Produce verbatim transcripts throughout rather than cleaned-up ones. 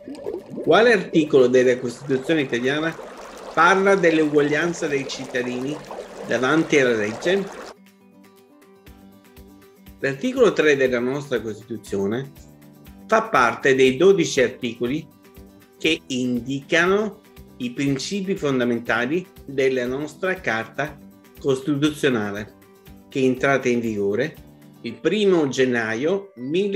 Quale articolo della Costituzione italiana parla dell'uguaglianza dei cittadini davanti alla legge? L'articolo tre della nostra Costituzione fa parte dei dodici articoli che indicano i principi fondamentali della nostra Carta Costituzionale, che è entrata in vigore il primo gennaio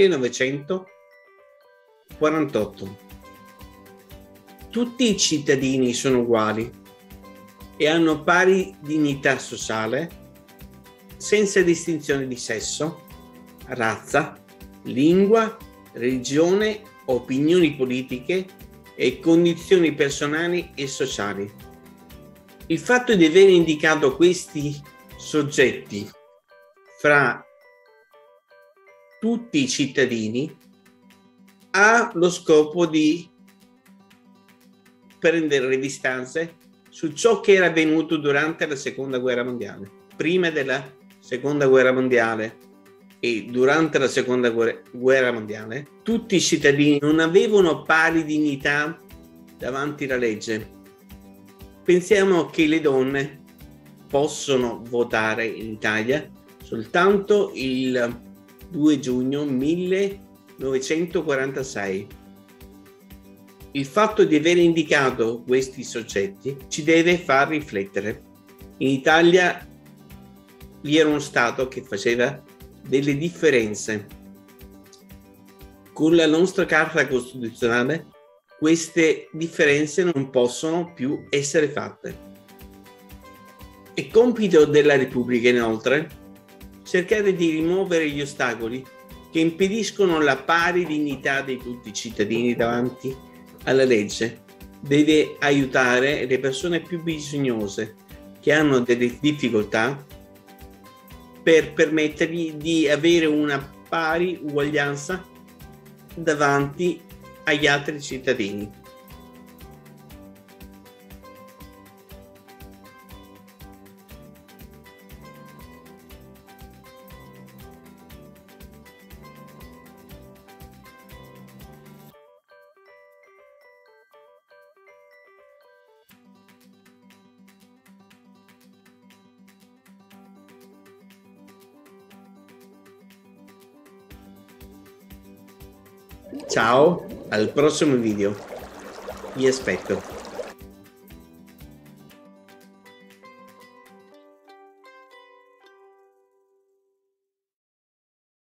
millenovecentoquarantotto. Tutti i cittadini sono uguali e hanno pari dignità sociale, senza distinzione di sesso, razza, lingua, religione, opinioni politiche e condizioni personali e sociali. Il fatto di aver indicato questi soggetti fra tutti i cittadini ha lo scopo di prendere le distanze su ciò che era avvenuto durante la Seconda Guerra Mondiale. Prima della Seconda Guerra Mondiale e durante la Seconda Guerra Mondiale, tutti i cittadini non avevano pari dignità davanti alla legge. Pensiamo che le donne possono votare in Italia soltanto il due giugno millenovecentoquarantasei. Il fatto di aver indicato questi soggetti ci deve far riflettere. In Italia vi era uno Stato che faceva delle differenze. Con la nostra Carta Costituzionale queste differenze non possono più essere fatte. È compito della Repubblica, inoltre, cercare di rimuovere gli ostacoli che impediscono la pari dignità di tutti i cittadini davanti alla legge. Deve aiutare le persone più bisognose che hanno delle difficoltà per permettergli di avere una pari uguaglianza davanti agli altri cittadini. Ciao, al prossimo video. Vi aspetto.